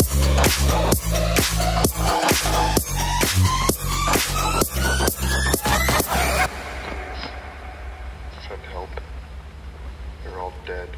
Send help. They're all dead.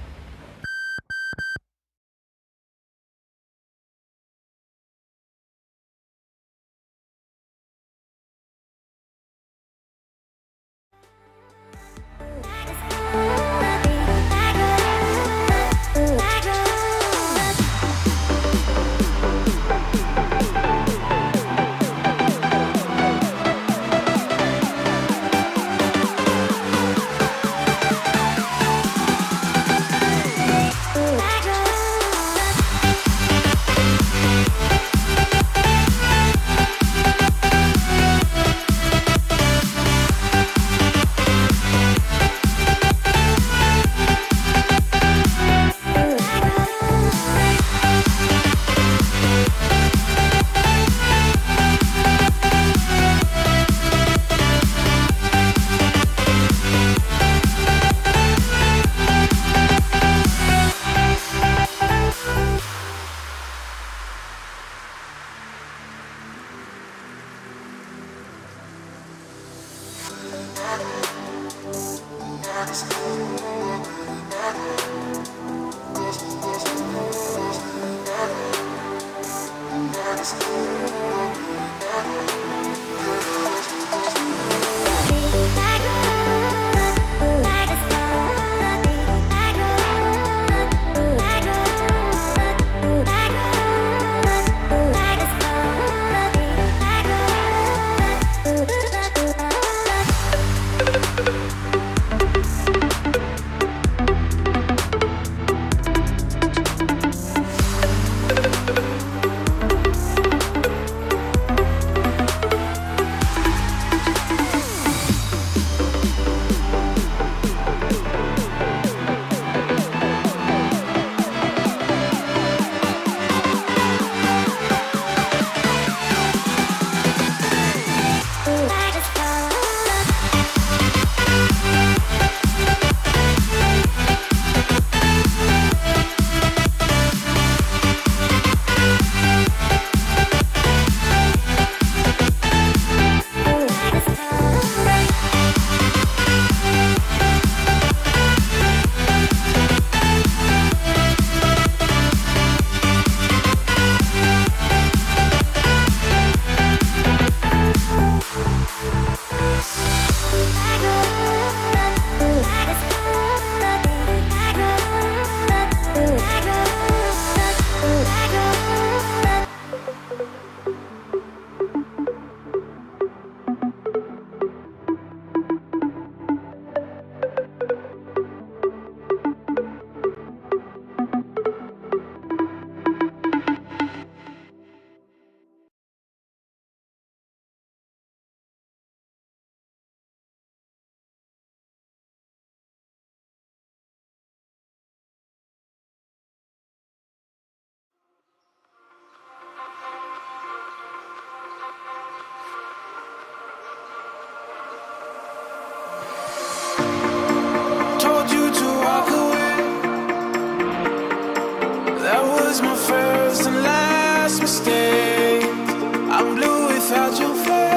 mistake. I'm blue without your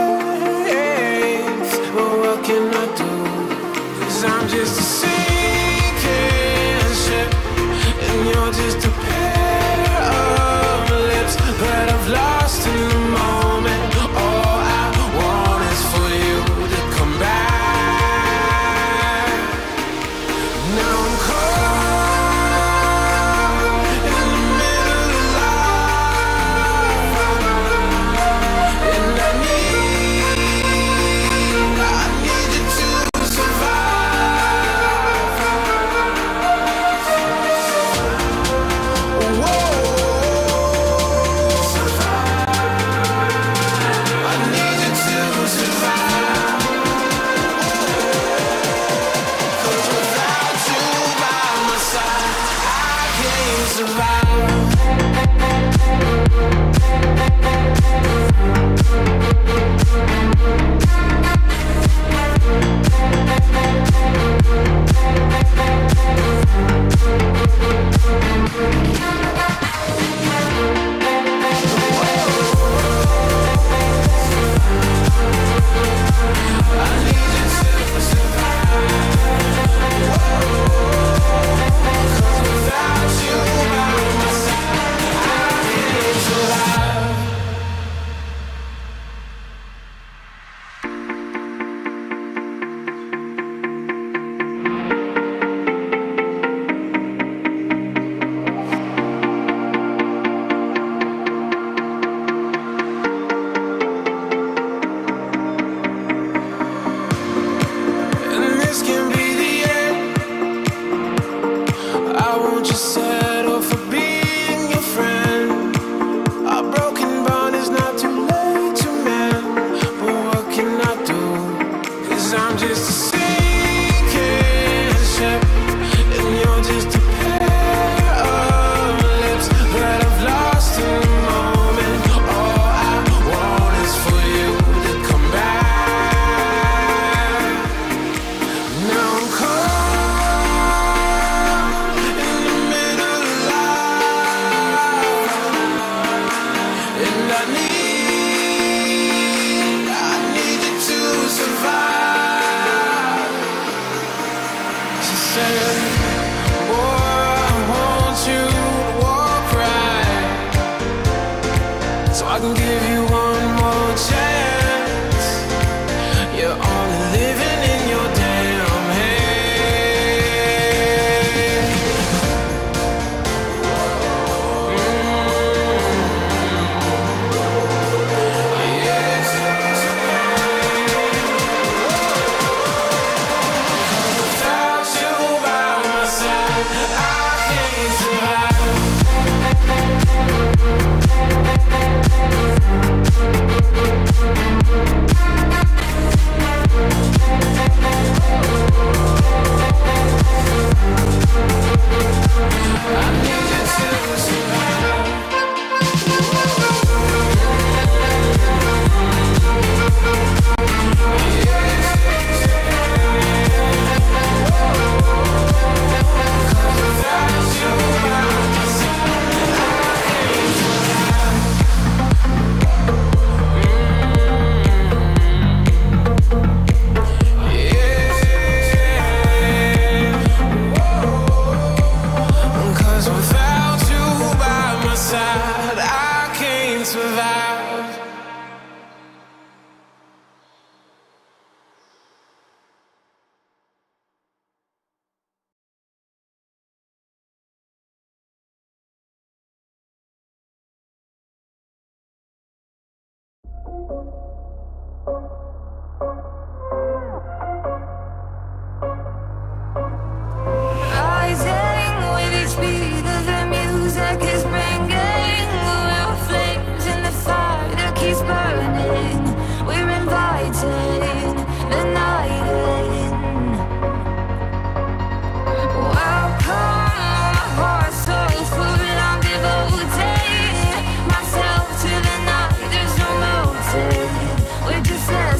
face. But what can I do? 'Cause I'm just a sinking ship, and you're just a pair of lips that I've lost in the moment. All I want is for you to come back. Now I'm caught survive. why won't you settle for being your friend? A broken bond is not too late to mend, but what can I do? 'Cause I'm just a sinking ship, and you're just a pair of lips that I've lost in the moment. All I want is for you to come back. Now I'm caught in the middle of life, and I need you to survive. She said, boy, I want you to walk right, so I can give you one more chance. You're only living in your damn head. Yes. Without you by my side, I can't survive. I need you to survive. Without you by my side, I can't survive. Cause without you by my side, I can't survive. Rising with each beat of the music is bringing real flames in the fire that keeps burning. We're inviting the night in. Welcome, my heart's so full, I'm devoting myself to the night. There's no motive, we're just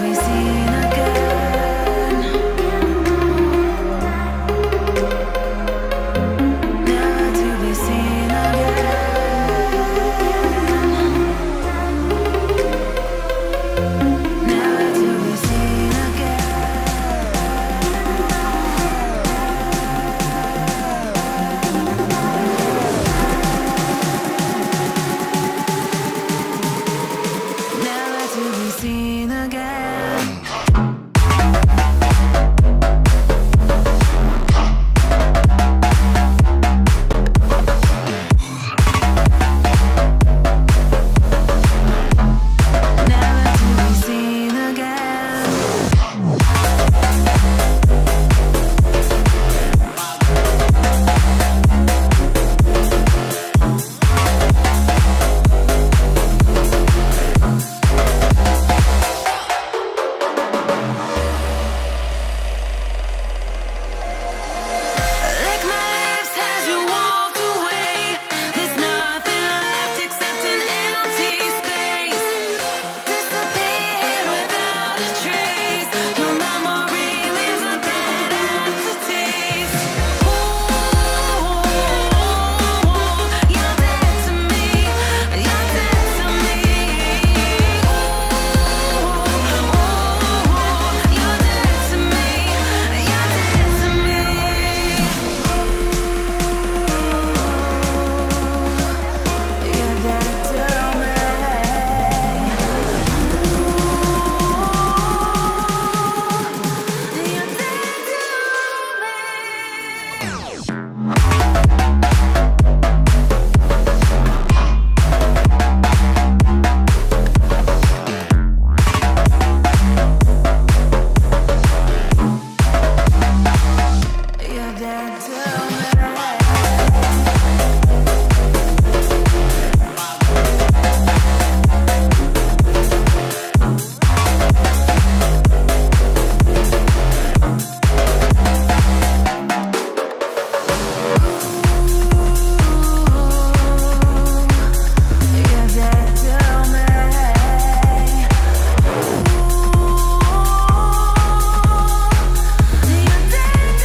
be seen again. Never to be seen again. Never to be seen again. Never to be seen again. Never to be seen again. Lick my lips as you walk away. There's nothing left except an empty space. Disappear without a trace. Your memory leaves a dead aftertaste. Ooh, you're dead to me. You're dead to me. Ooh, you're dead to me. You're dead to me. You're dead to me. You're dead to me. You're dead to You're dead to me. You're dead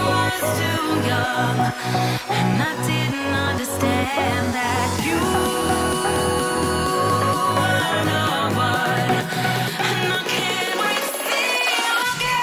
was too young, and I didn't understand that you were the one, and I can't wait to see you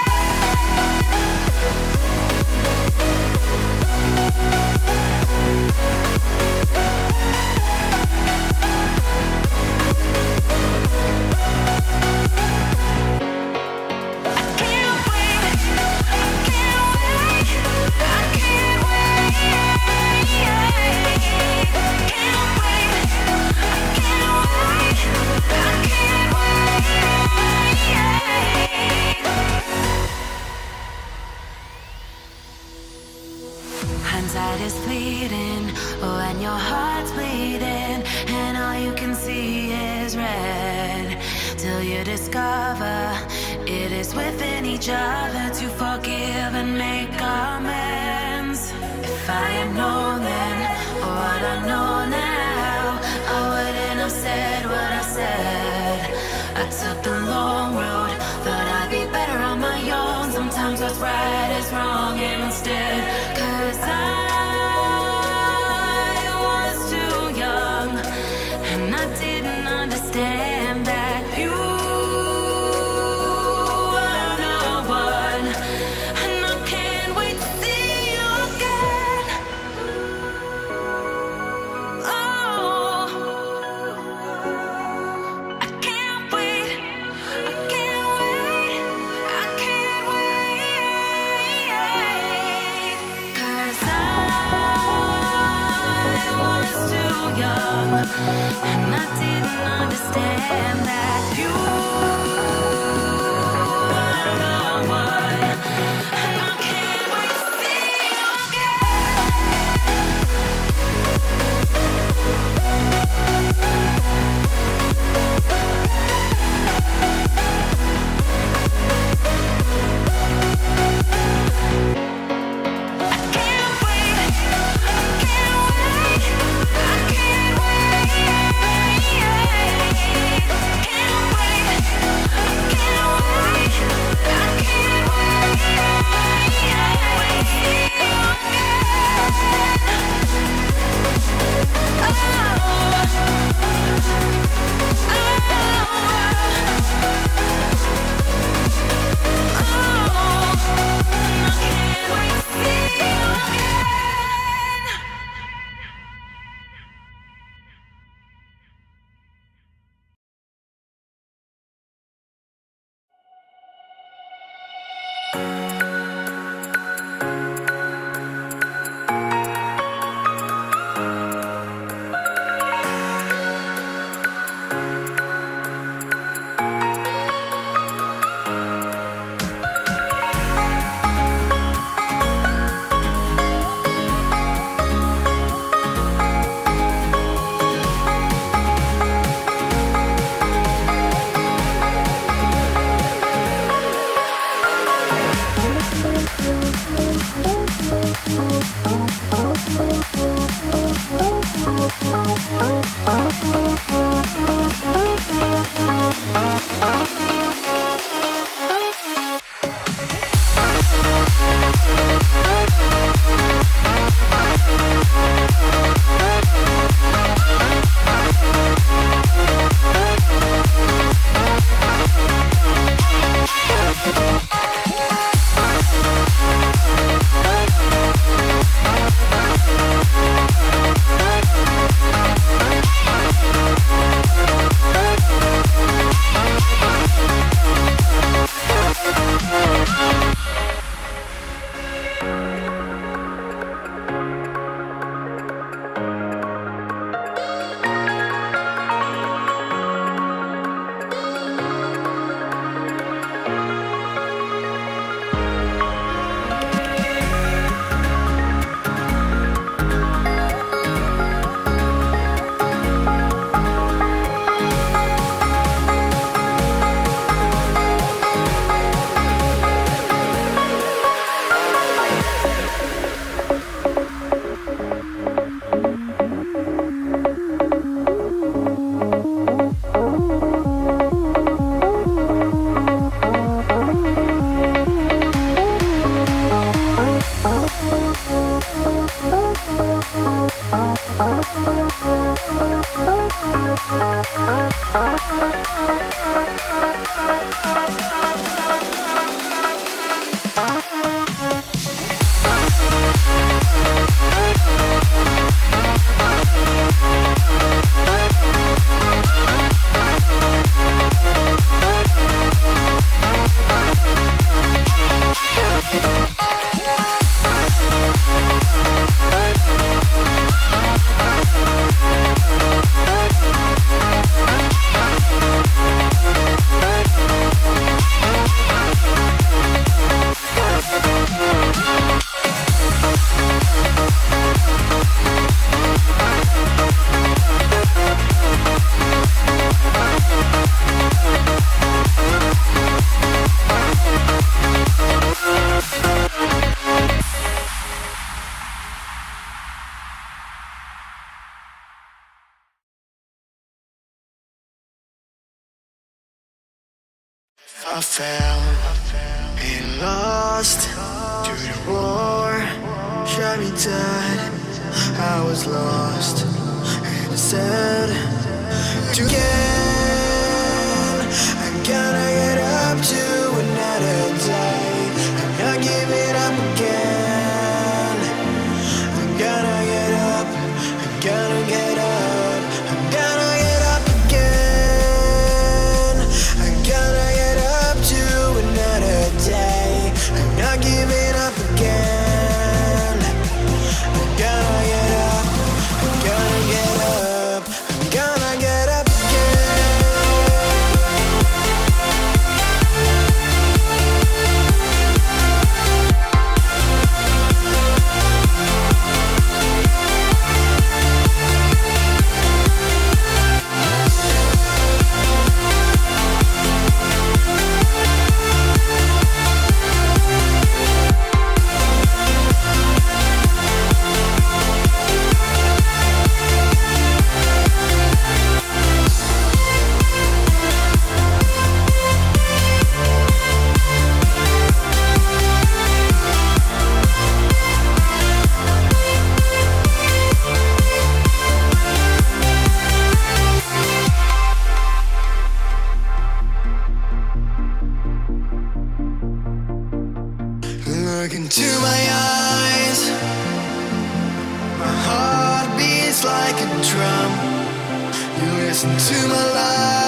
hindsight is fleeting when your heart's bleeding and all you can see is red, till you discover it is within each other to forgive and make amends. If I had known then what I know now, I wouldn't have said what I said. I took the long road, thought I'd be better on my own. Sometimes what's right is wrong instead, 'cause I was too young, and I didn't understand that you were the one, and I can't wait to see you again. Oh, I can't wait, I can't wait, I can't wait, 'cause I was too young, and I didn't understand that you were the one, and I can't wait to see you again. I fell and lost to the war. Shot me dead. I was lost and sad. Again, I gotta get up to another day. I'm not giving up again. I gotta get up. I gotta get up. I gotta get up again. I gotta get up to another day. I'm not giving up again. I gotta get up. I gotta get up. I gotta get up Look into my eyes. My heart beats like a drum. You listen to my lies.